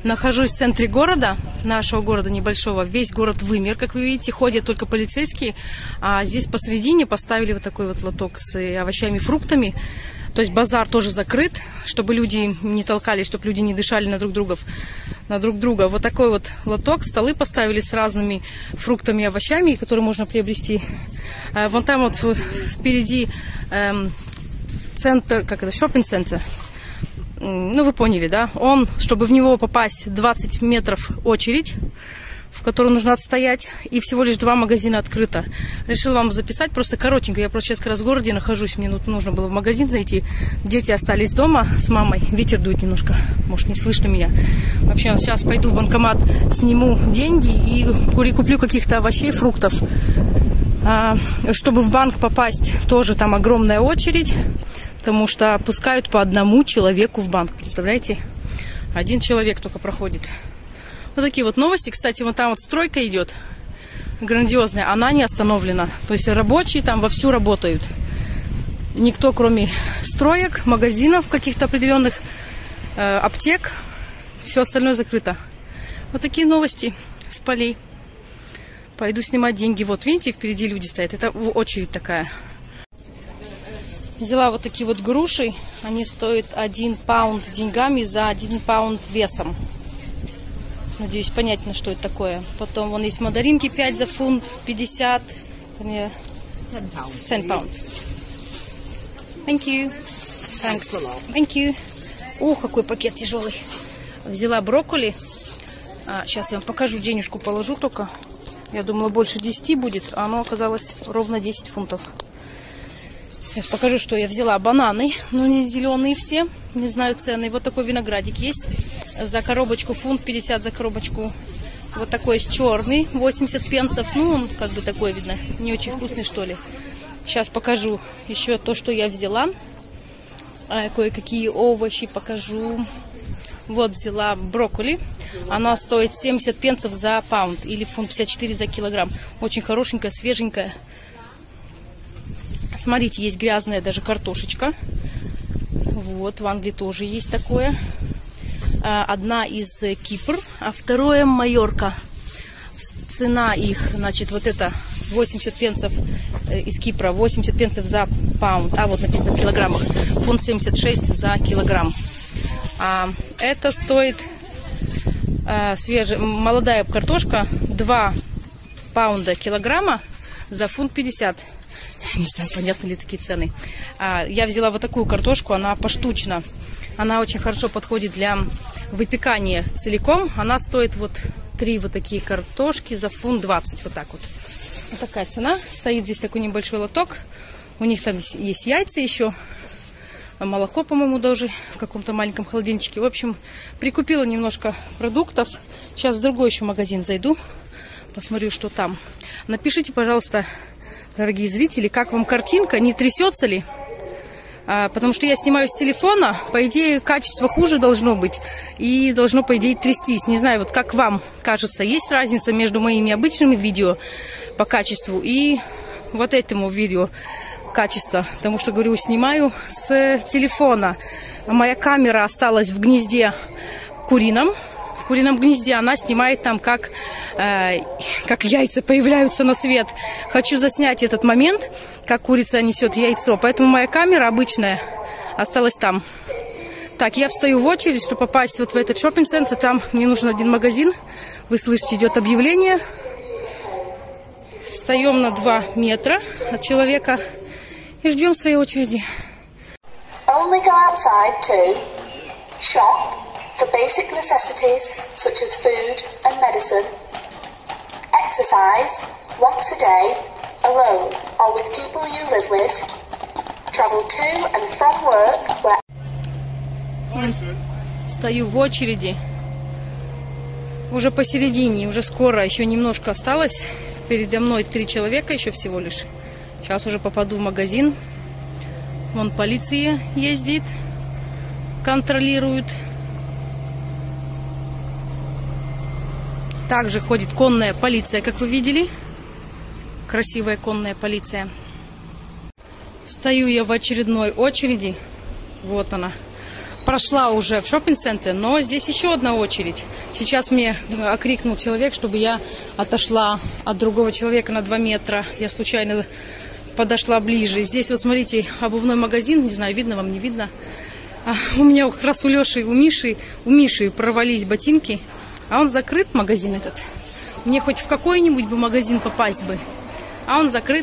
Нахожусь в центре города, нашего города небольшого. Весь город вымер, как вы видите, ходят только полицейские. А здесь посредине поставили вот такой вот лоток с овощами и фруктами. То есть базар тоже закрыт, чтобы люди не толкались, чтобы люди не дышали на друг друга. Вот такой вот лоток, столы поставили с разными фруктами и овощами, которые можно приобрести. Вон там вот впереди центр, как это, шоппинг-центр. Ну, вы поняли, да? Он, чтобы в него попасть, 20 метров очередь, в которую нужно отстоять, и всего лишь 2 магазина открыто. Решил вам записать просто коротенько. Я просто сейчас как раз в городе нахожусь, мне нужно было в магазин зайти. Дети остались дома с мамой. Ветер дует немножко, может, не слышно меня. Вообще, сейчас пойду в банкомат, сниму деньги и куплю каких-то овощей, фруктов. Чтобы в банк попасть, тоже там огромная очередь. Потому что пускают по одному человеку в банк. Представляете? 1 человек только проходит. Вот такие вот новости. Кстати, вот там вот стройка идет. Грандиозная. Она не остановлена. То есть рабочие там вовсю работают. Никто, кроме строек, магазинов каких-то определенных, аптек. Все остальное закрыто. Вот такие новости с полей. Пойду снимать деньги. Вот, видите, впереди люди стоят. Это очередь такая. Взяла вот такие вот груши. Они стоят 1 паунд деньгами за 1 паунд весом. Надеюсь, понятно, что это такое. Потом вон есть мандаринки 5 за фунт, 50. 10 паунд. Thank you. Thanks a lot. Thank you. О, какой пакет тяжелый. Взяла брокколи. Сейчас я вам покажу, денежку положу только. Я думала, больше 10 будет, а оно оказалось ровно 10 фунтов. Сейчас покажу, что я взяла. Бананы, но не зеленые все, не знаю цены. Вот такой виноградик есть. За коробочку фунт 50 за коробочку. Вот такой есть черный, 80 пенсов. Ну, он как бы такой, видно, не очень вкусный, что ли. Сейчас покажу еще то, что я взяла. Кое-какие овощи покажу. Вот взяла брокколи. Она стоит 70 пенсов за паунд или фунт 54 за килограмм. Очень хорошенькая, свеженькая. Смотрите, есть грязная даже картошечка. Вот, в Англии тоже есть такое. Одна из Кипр, а второе Майорка. Цена их, значит, вот это 80 пенсов из Кипра, 80 пенсов за паунд. А вот написано в килограммах. Фунт 76 за килограмм. А это стоит свежая, молодая картошка, 2 паунда килограмма за фунт 50. Не знаю, понятны ли такие цены. Я взяла вот такую картошку, она поштучно. Она очень хорошо подходит для выпекания целиком. Она стоит вот 3 вот такие картошки за фунт 20. Вот так вот. Вот такая цена. Стоит здесь такой небольшой лоток. У них там есть яйца еще. Молоко, по-моему, даже в каком-то маленьком холодильничке. В общем, прикупила немножко продуктов. Сейчас в другой еще магазин зайду. Посмотрю, что там. Напишите, пожалуйста, дорогие зрители, как вам картинка, не трясется ли? Потому что я снимаю с телефона, по идее, качество хуже должно быть. И должно, по идее, трястись. Не знаю, вот как вам кажется, есть разница между моими обычными видео по качеству и вот этому видео качества? Потому что, говорю, снимаю с телефона. Моя камера осталась в гнезде курином. В курином гнезде она снимает там, как яйца появляются на свет. Хочу заснять этот момент, как курица несет яйцо. Поэтому моя камера обычная осталась там. Так, я встаю в очередь, чтобы попасть вот в этот шоппинг-центр. Там мне нужен 1 магазин. Вы слышите, идет объявление. Встаем на 2 метра от человека и ждем своей очереди. Only go outside to shop for basic necessities such as food and medicine. Exercise once a day, alone or with people you live with. Travel to and from work where... Стою в очереди. Уже посередине, уже скоро, еще немножко осталось. Передо мной 3 человека еще всего лишь. Сейчас уже попаду в магазин. Вон полиция ездит, контролирует. Также ходит конная полиция, как вы видели. Красивая конная полиция. Стою я в очередной очереди. Вот она. прошла уже в шоппинг-центре, но здесь еще одна очередь. Сейчас мне окрикнул человек, чтобы я отошла от другого человека на 2 метра. Я случайно подошла ближе. Здесь вот смотрите, обувной магазин, не знаю, видно вам, не видно. У меня как раз у Леши, у Миши порвались ботинки, а он закрыт, магазин этот. Мне хоть в какой-нибудь бы магазин попасть бы, а он закрыт.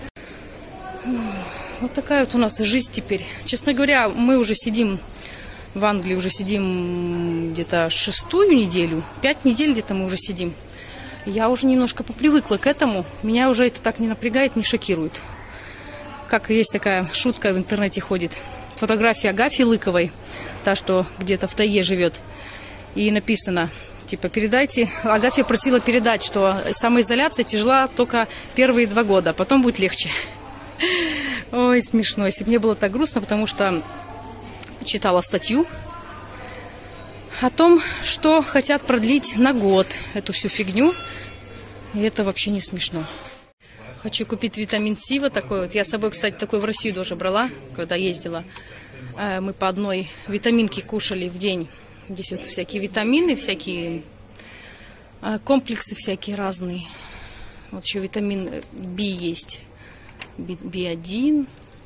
Вот такая вот у нас жизнь теперь. Честно говоря, мы уже сидим в Англии, уже сидим где-то 6-ю неделю, 5 недель где-то мы уже сидим. Я уже немножко попривыкла к этому, меня уже это так не напрягает, не шокирует. Как есть такая шутка в интернете ходит. Фотография Агафьи Лыковой, та, что где-то в тайге живет. И написано, типа, передайте... Агафья просила передать, что самоизоляция тяжела только первые 2 года, потом будет легче. Ой, смешно. Если бы мне было так грустно, потому что читала статью о том, что хотят продлить на год эту всю фигню. И это вообще не смешно. Хочу купить витамин С вот такой вот. Я с собой, кстати, такой в Россию тоже брала, когда ездила. Мы по одной витаминке кушали в день. Здесь вот всякие витамины, всякие комплексы всякие разные. Вот еще витамин В есть. B1.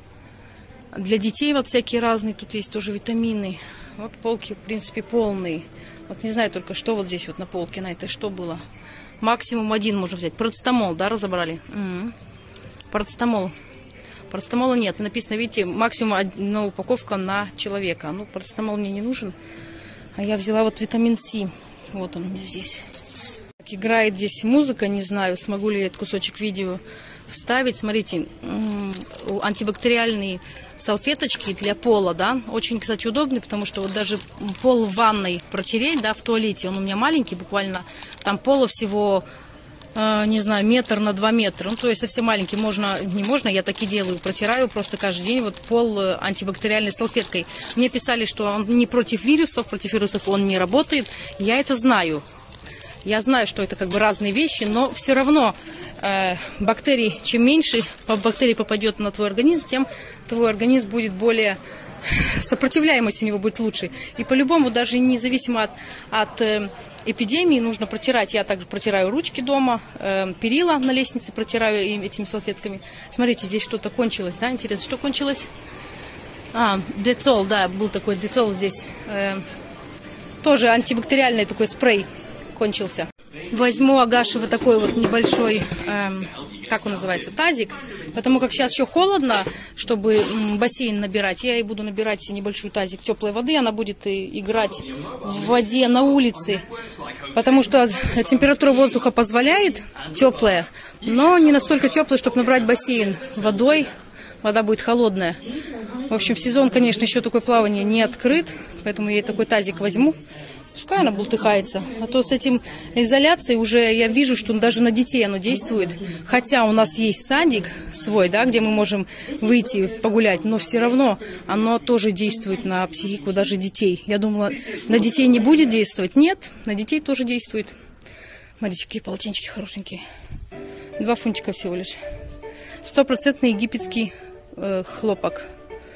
Для детей вот всякие разные. Тут есть тоже витамины. Вот полки, в принципе, полные. Вот не знаю только, что вот здесь вот на полке, на этой, что было. Максимум 1 можно взять. Парацетамол, да, разобрали? Парацетамол. Парацетамола нет. Написано, видите, максимум 1 упаковка на человека. Ну, парацетамол мне не нужен. А я взяла вот витамин С. Вот он у меня здесь. Играет здесь музыка. Не знаю, смогу ли я этот кусочек видео вставить. Смотрите, антибактериальные салфеточки для пола, да, очень, кстати, удобны, потому что вот даже пол в ванной протереть, да, в туалете, он у меня маленький, буквально, там пола всего, не знаю, 1 метр на 2 метра, ну, то есть совсем маленький, можно, не можно, я так и делаю, протираю просто каждый день вот пол антибактериальной салфеткой. Мне писали, что он не против вирусов он не работает, я это знаю. Я знаю, что это как бы разные вещи, но все равно бактерий, чем меньше бактерий попадет на твой организм, тем твой организм будет более, сопротивляемость у него будет лучше. И по-любому, даже независимо от эпидемии, нужно протирать. Я также протираю ручки дома, перила на лестнице протираю этими салфетками. Смотрите, здесь что-то кончилось, да, интересно, что кончилось? Детол, да, был такой детол здесь. Тоже антибактериальный такой спрей кончился. Возьму Агаше вот такой вот небольшой, как он называется, тазик, потому как сейчас еще холодно, чтобы бассейн набирать. Я и буду набирать небольшой тазик теплой воды, она будет играть в воде на улице, потому что температура воздуха позволяет теплая, но не настолько теплая, чтобы набрать бассейн водой. Вода будет холодная. В общем, сезон, конечно, еще такое плавание не открыт, поэтому я такой тазик возьму. Пускай она бултыхается. А то с этим изоляцией уже я вижу, что даже на детей оно действует. Хотя у нас есть садик свой, да, где мы можем выйти погулять, но все равно оно тоже действует на психику даже детей. Я думала, на детей не будет действовать. Нет, на детей тоже действует. Смотрите, какие полотенчики хорошенькие. 2 фунтика всего лишь. 100% египетский хлопок.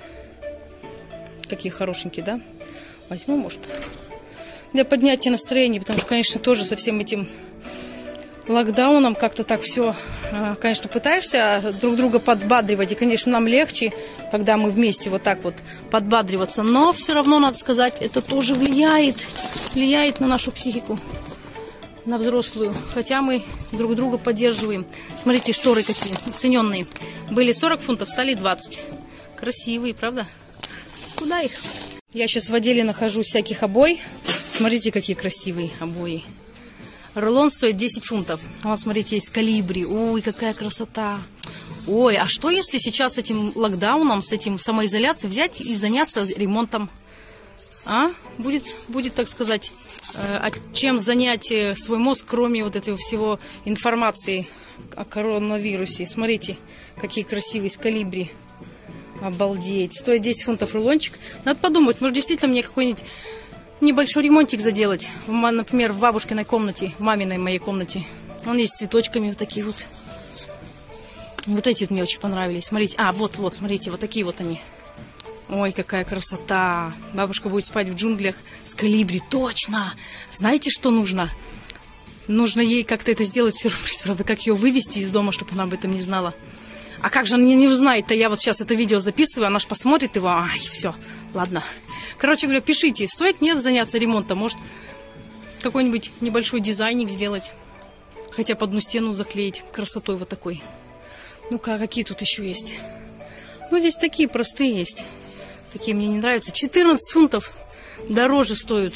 Какие хорошенькие, да? Возьму, может. Для поднятия настроения, потому что, конечно, тоже со всем этим локдауном как-то так все, конечно, пытаешься друг друга подбадривать. И, конечно, нам легче, когда мы вместе вот так вот подбадриваться. Но все равно, надо сказать, это тоже влияет на нашу психику, на взрослую. Хотя мы друг друга поддерживаем. Смотрите, шторы какие уцененные. Были 40 фунтов, стали 20. Красивые, правда? Куда их? Я сейчас в отделе нахожу всяких обои. Смотрите, какие красивые обои. Рулон стоит 10 фунтов. Вот, смотрите, есть колибри. Ой, какая красота. Ой, а что если сейчас с этим локдауном, с этим самоизоляцией взять и заняться ремонтом? А? Будет, так сказать, чем занять свой мозг, кроме вот этого всего информации о коронавирусе. Смотрите, какие красивые колибри. Обалдеть. Стоит 10 фунтов рулончик. Надо подумать, может, действительно мне какой-нибудь небольшой ремонтик заделать. Например, в бабушкиной комнате, в маминой моей комнате. Он есть с цветочками вот такие вот. Вот эти вот мне очень понравились. Смотрите. Вот, смотрите, вот такие вот они. Ой, какая красота. Бабушка будет спать в джунглях с колибри. Точно. Знаете, что нужно? Нужно ей как-то это сделать сюрприз. Правда, как ее вывести из дома, чтобы она об этом не знала. А как же она не узнает-то? Я вот сейчас это видео записываю, она же посмотрит его. Ай, все. Ладно. Короче говоря, пишите, стоит нет заняться ремонтом. Может, какой-нибудь небольшой дизайник сделать. Хотя бы одну стену заклеить красотой вот такой. Ну-ка, какие тут еще есть? Ну, здесь такие простые есть. Такие мне не нравятся. 14 фунтов дороже стоят.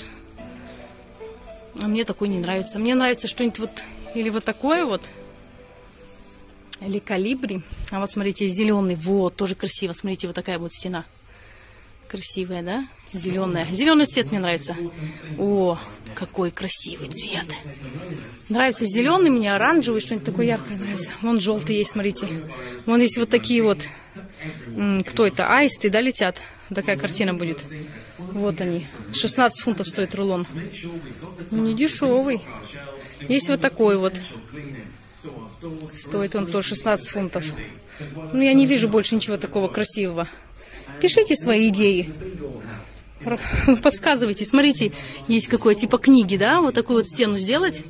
А мне такой не нравится. Мне нравится что-нибудь вот, или вот такое вот. Или колибри. А вот смотрите, зеленый. Вот, тоже красиво. Смотрите, вот такая вот стена. Красивая, да? Зеленая. Зеленый цвет мне нравится. О, какой красивый цвет. Нравится зеленый, мне оранжевый, что-нибудь такое яркое нравится. Вон желтый есть, смотрите. Вон есть вот такие вот. Кто это? Аисты, да, летят? Такая картина будет. Вот они. 16 фунтов стоит рулон. Не дешевый. Есть вот такой вот. Стоит он тоже 16 фунтов. Ну, я не вижу больше ничего такого красивого. Пишите свои идеи. Подсказывайте. Смотрите, есть какое типа книги, да? Вот такую вот стену сделать.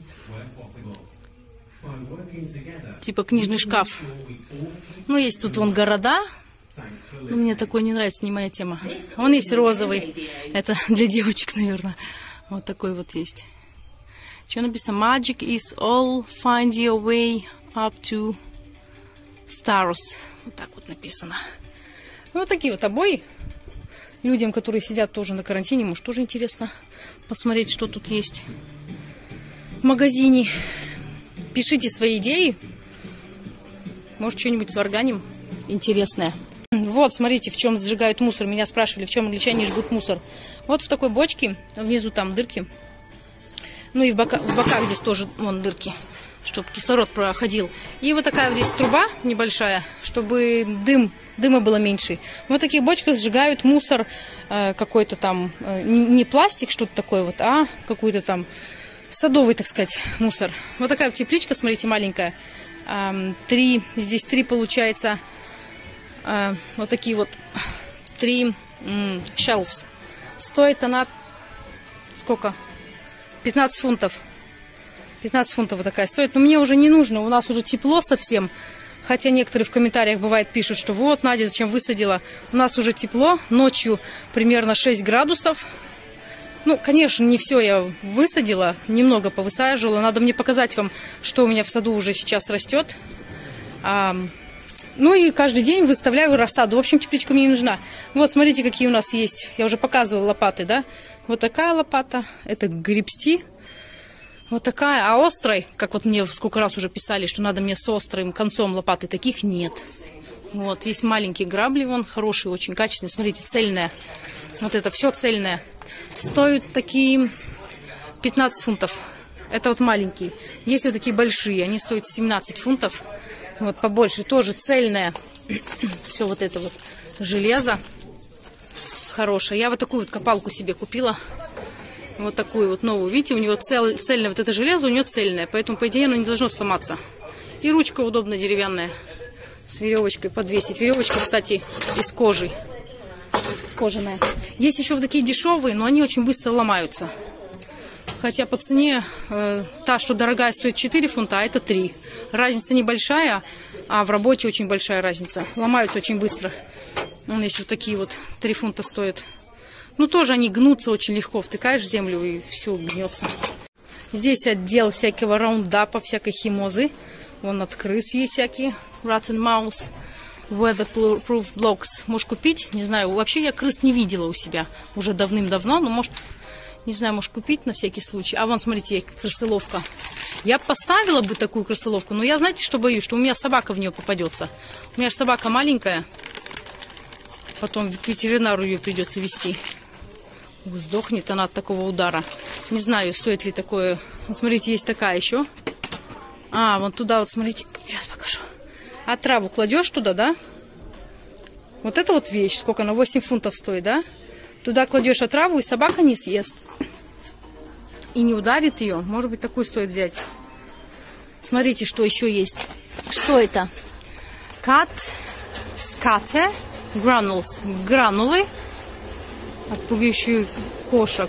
Типа книжный шкаф. Ну, есть тут вон города. Но мне такой не нравится, не моя тема. Вон есть розовый. Это для девочек, наверное. Вот такой вот есть. Что написано? Magic is all, find your way up to stars. Вот так вот написано. Вот такие вот обои. Людям, которые сидят тоже на карантине, может, тоже интересно посмотреть, что тут есть в магазине. Пишите свои идеи. Может, что-нибудь сварганим интересное. Вот, смотрите, в чем сжигают мусор. Меня спрашивали, в чем англичане жгут мусор. Вот в такой бочке, внизу там дырки. Ну и в боках здесь тоже вон дырки, чтобы кислород проходил. И вот такая вот здесь труба небольшая, чтобы дыма было меньше. Вот такие бочки сжигают мусор какой-то там, не пластик, что-то такое вот, а какой-то там садовый, так сказать, мусор. Вот такая вот тепличка, смотрите, маленькая. Здесь три получается, вот такие вот 3 shelves. Стоит она сколько? 15 фунтов. 15 фунтов вот такая стоит. Но мне уже не нужно, у нас уже тепло совсем. Хотя некоторые в комментариях бывает пишут, что вот, Надя, зачем высадила? У нас уже тепло, ночью примерно 6 градусов. Ну, конечно, не все я высадила, немного повысаживала. Надо мне показать вам, что у меня в саду уже сейчас растет. Ну и каждый день выставляю рассаду. В общем, тепличка мне не нужна. Вот, смотрите, какие у нас есть. Я уже показывала лопаты, да? Вот такая лопата. Это гребсти. Вот такая. А острой, как вот мне сколько раз уже писали, что надо мне с острым концом лопаты, таких нет. Вот, есть маленькие грабли, вон, хорошие, очень качественные. Смотрите, цельная. Вот это все цельное. Стоят такие 15 фунтов. Это вот маленькие. Есть вот такие большие, они стоят 17 фунтов. Вот побольше, тоже цельное. Все вот это вот железо хорошее. Я вот такую вот копалку себе купила. Вот такую вот новую. Видите, у него цельное вот это железо, у него цельное. Поэтому, по идее, оно не должно сломаться. И ручка удобная, деревянная. С веревочкой подвесить. Веревочка, кстати, из кожи. Кожаная. Есть еще вот такие дешевые, но они очень быстро ломаются. Хотя по цене та, что дорогая, стоит 4 фунта, а это 3. Разница небольшая, а в работе очень большая разница. Ломаются очень быстро. Вон есть вот такие вот 3 фунта стоят. Ну, тоже они гнутся очень легко. Втыкаешь в землю и все гнется. Здесь отдел всякого раундапа, всякой химозы. Вон от крыс есть всякие. Rotten Mouse. Weatherproof blocks. Можешь купить? Не знаю. Вообще я крыс не видела у себя уже давным-давно. Но может, не знаю, можешь купить на всякий случай. А вон, смотрите, крысоловка. Я поставила бы такую крысоловку. Но я, знаете, что боюсь? Что у меня собака в нее попадется. У меня же собака маленькая. Потом к ветеринару ее придется везти. Сдохнет она от такого удара. Не знаю, стоит ли такое. Вот смотрите, есть такая еще. А, вон туда вот, смотрите. Сейчас покажу. А траву кладешь туда, да? Вот это вот вещь. Сколько она? 8 фунтов стоит, да? Туда кладешь отраву, и собака не съест. И не ударит ее. Может быть, такую стоит взять. Смотрите, что еще есть. Что это? Cat, scatter, Гранулы, отпугивающие кошек.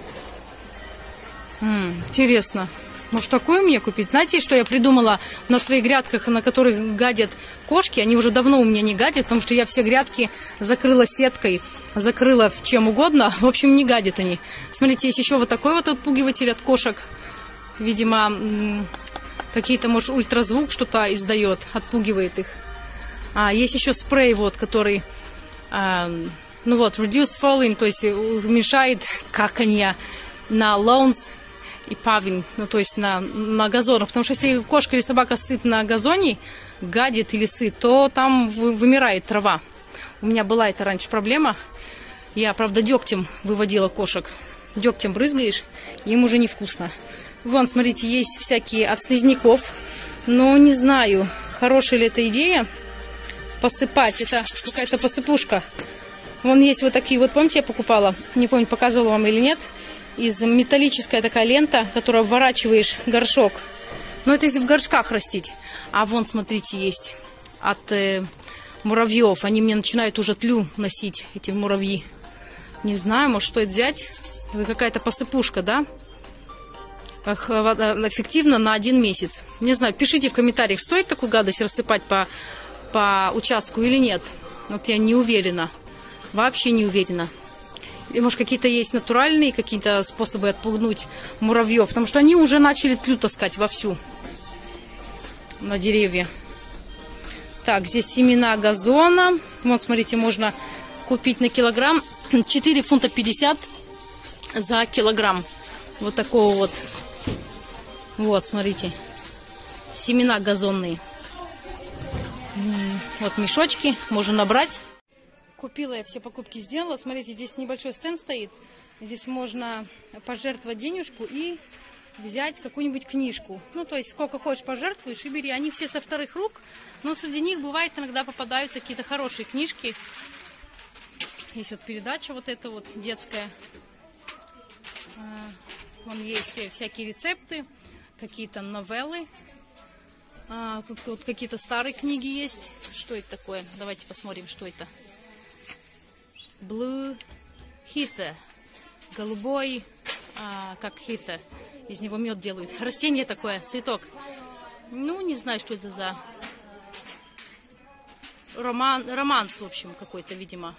Интересно. Может, такое мне купить? Знаете, что я придумала на своих грядках, на которых гадят кошки? Они уже давно у меня не гадят, потому что я все грядки закрыла сеткой, закрыла в чем угодно. В общем, не гадят они. Смотрите, есть еще вот такой вот отпугиватель от кошек. Видимо, какие-то, может, ультразвук что-то издает, отпугивает их. Есть еще спрей, вот, который, ну вот, reduce falling, то есть уменьшает каканье на lawns и paving, ну, то есть на газонах. Потому что если кошка или собака сыт на газоне, гадит или сыт, то там вымирает трава. У меня была это раньше проблема. Я, правда, дегтем выводила кошек. Дегтем брызгаешь, им уже невкусно. Вон, смотрите, есть всякие от слизняков. Но не знаю, хорошая ли эта идея посыпать. Это какая-то посыпушка. Вон есть вот такие вот, помните, я покупала? Не помню, показывала вам или нет. Из металлическая такая лента, которую обворачиваешь горшок. Но это если в горшках растить. А вон, смотрите, есть от муравьев. Они мне начинают уже тлю носить, эти муравьи. Не знаю, может, стоит взять. Это какая-то посыпушка, да? Эффективно на 1 месяц. Не знаю, пишите в комментариях, стоит такую гадость рассыпать по участку или нет. Вот я не уверена. Вообще не уверена. И, может, какие-то есть натуральные какие-то способы отпугнуть муравьев, потому что они уже начали тлю таскать вовсю на деревья. Так, здесь семена газона. Вот, смотрите, можно купить на килограмм 4 фунта 50 за килограмм. Вот такого вот. Вот, смотрите. Семена газонные. Вот мешочки можно набрать. Купила я все покупки, сделала. Смотрите, здесь небольшой стенд стоит. Здесь можно пожертвовать денежку и взять какую-нибудь книжку. Ну, то есть, сколько хочешь пожертвуешь и бери. Они все со вторых рук, но среди них бывает иногда попадаются какие-то хорошие книжки. Есть вот передача вот эта вот детская. Вон есть всякие рецепты, какие-то новеллы. Тут вот какие-то старые книги есть. Что это такое? Давайте посмотрим, что это. Blue Heather. Голубой, как Heather. Из него мед делают. Растение такое, цветок. Ну, не знаю, что это за романс, в общем, какой-то, видимо.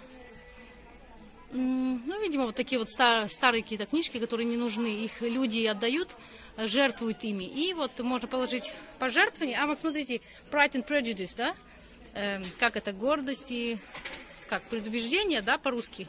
Ну, видимо, вот такие вот старые какие-то книжки, которые не нужны. Их люди отдают, жертвуют ими. И вот можно положить пожертвование. А вот смотрите, Pride and Prejudice, да? Как это, гордость и... Как, предубеждение, да, по-русски.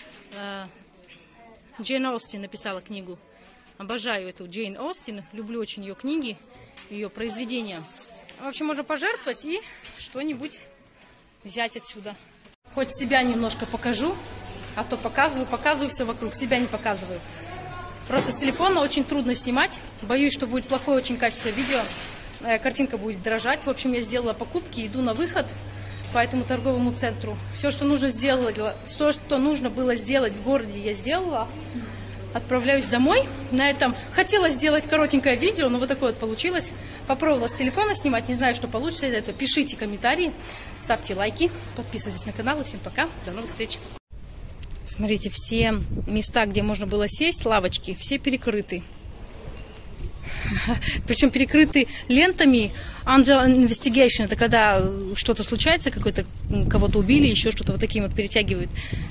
Джейн Остин написала книгу. Обожаю эту Джейн Остин. Люблю очень ее книги, ее произведения. В общем, можно пожертвовать и что-нибудь взять отсюда. Хоть себя немножко покажу, а то показываю все вокруг, себя не показываю. Просто с телефона очень трудно снимать. Боюсь, что будет плохое очень качество видео. Картинка будет дрожать. В общем, я сделала покупки, иду на выход по этому торговому центру. Все, что нужно сделать, что нужно было сделать в городе, я сделала. Отправляюсь домой. На этом хотела сделать коротенькое видео, но вот такое вот получилось. Попробовала с телефона снимать, не знаю, что получится из этого. Пишите комментарии, ставьте лайки, подписывайтесь на канал. И всем пока, до новых встреч. Смотрите, все места, где можно было сесть, лавочки, все перекрыты. Причем перекрыты лентами under investigation. Это когда что-то случается, кого-то убили, еще что-то вот таким вот перетягивают.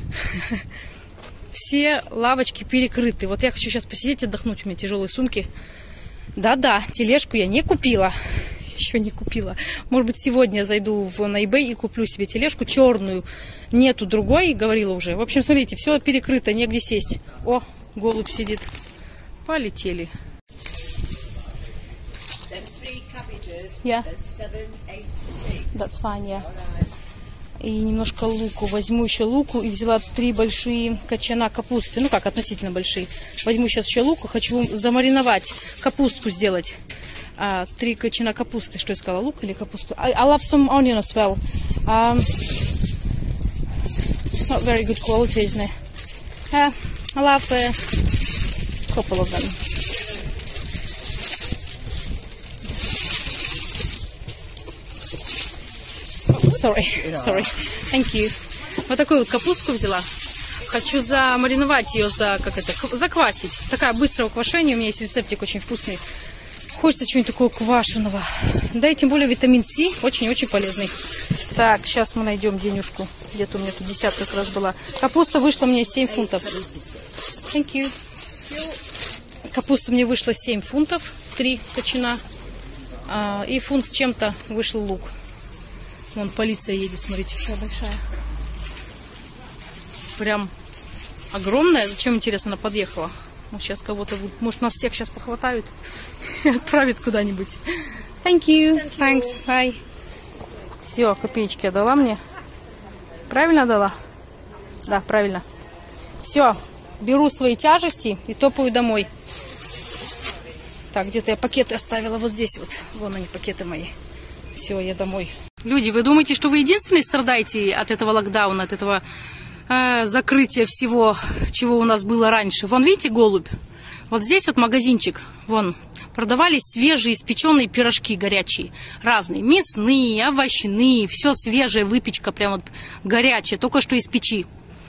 Все лавочки перекрыты. Вот я хочу сейчас посидеть, отдохнуть. У меня тяжелые сумки. Да-да, тележку я не купила. Еще не купила. Может быть, сегодня зайду на eBay и куплю себе тележку черную. Нету другой, говорила уже. В общем, смотрите, все перекрыто, негде сесть. О, голубь сидит. Полетели. Yeah. That's fine, yeah. И немножко луку. Возьму еще луку и взяла 3 большие кочана капусты. Ну как, относительно большие. Возьму сейчас еще луку. Хочу замариновать, капустку сделать. 3 кочана капусты. Что я сказала, лук или капусту? I love some onion as well. It's not very good quality, isn't it? I love a couple of them. Sorry. Thank you. Вот такую вот капустку взяла. Хочу замариновать ее, заквасить. Такая быстрого квашения. У меня есть рецептик очень вкусный. Хочется чего-нибудь такого квашеного. Да и тем более витамин С очень-очень полезный. Так, сейчас мы найдем денежку. Где-то у меня тут десятка как раз была. Капуста вышла мне 7 фунтов. Thank you. Капуста мне вышла 7 фунтов. 3 кочана. И фунт с чем-то вышел лук. Вон полиция едет, смотрите, какая большая. Прям огромная. Зачем, интересно, она подъехала? Может, сейчас кого-то будет. Может, нас всех сейчас похватают и отправят куда-нибудь. Thank you. Thanks. Bye. Все, копеечки отдала мне. Правильно дала? Да, правильно. Все, беру свои тяжести и топаю домой. Так, где-то я пакеты оставила вот здесь вот. Вон они, пакеты мои. Все, я домой. Люди, вы думаете, что вы единственные страдаете от этого локдауна, от этого закрытия всего, чего у нас было раньше? Вон, видите, голубь? Вот здесь вот магазинчик. Вон, продавались свежие испеченные пирожки горячие. Разные. Мясные, овощные. Все свежая выпечка, прям вот горячая, только что из печи.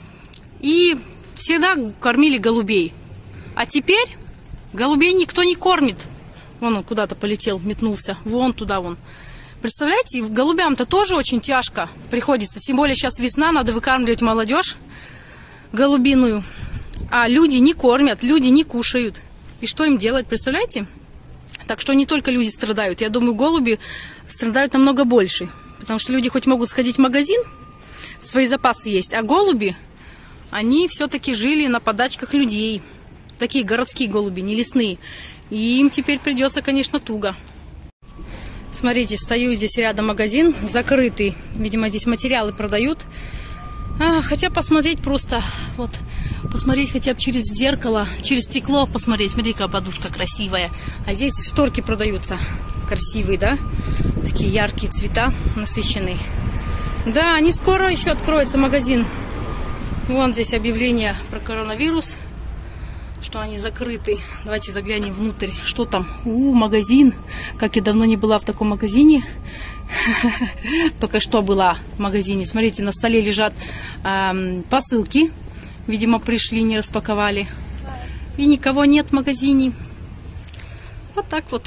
И всегда кормили голубей. А теперь голубей никто не кормит. Вон он куда-то полетел, метнулся. Вон туда вон. Представляете, голубям-то тоже очень тяжко приходится. Тем более сейчас весна, надо выкармливать молодежь голубиную. А люди не кормят, люди не кушают. И что им делать, представляете? Так что не только люди страдают. Я думаю, голуби страдают намного больше. Потому что люди хоть могут сходить в магазин, свои запасы есть. А голуби, они все-таки жили на подачках людей. Такие городские голуби, не лесные. И им теперь придется, конечно, туго. Смотрите, стою здесь рядом магазин, закрытый. Видимо, здесь материалы продают. Хотя посмотреть просто, вот, посмотреть хотя бы через зеркало, через стекло посмотреть. Смотри, какая подушка красивая. А здесь шторки продаются. Красивые, да? Такие яркие цвета, насыщенные. Да, не скоро еще откроется магазин. Вон здесь объявление про коронавирус, что они закрыты. Давайте заглянем внутрь. Что там? Магазин. Как я давно не была в таком магазине. Только что была в магазине. Смотрите, на столе лежат посылки. Видимо, пришли, не распаковали. И никого нет в магазине. Вот так вот.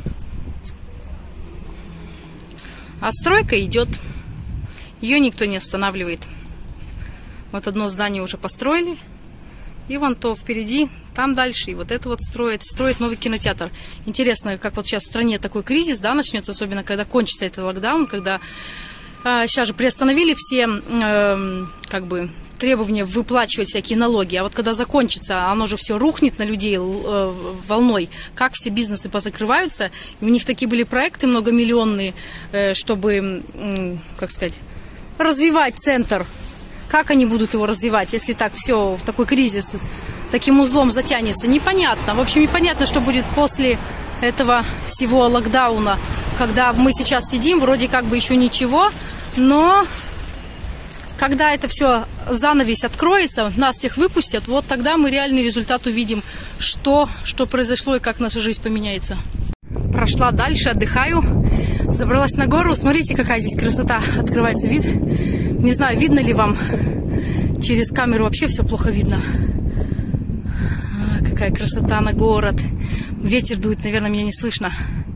А стройка идет. Ее никто не останавливает. Вот одно здание уже построили. И вон то впереди, там дальше. И вот это вот строит новый кинотеатр. Интересно, как вот сейчас в стране такой кризис, да, начнется, особенно когда кончится этот локдаун, когда сейчас же приостановили все как бы требования выплачивать всякие налоги. А вот когда закончится, оно же все рухнет на людей волной. Как все бизнесы позакрываются. И у них такие были проекты многомиллионные, чтобы, как сказать, развивать центр. Как они будут его развивать, если так все в такой кризис таким узлом затянется? Непонятно. В общем, непонятно, что будет после этого всего локдауна, когда мы сейчас сидим, вроде как бы еще ничего, но когда это все, занавес откроется, нас всех выпустят, вот тогда мы реальный результат увидим, что произошло и как наша жизнь поменяется. Прошла дальше, отдыхаю, забралась на гору. Смотрите, какая здесь красота, открывается вид. Не знаю, видно ли вам через камеру, вообще все плохо видно. Какая красота на город. Ветер дует, наверное, меня не слышно.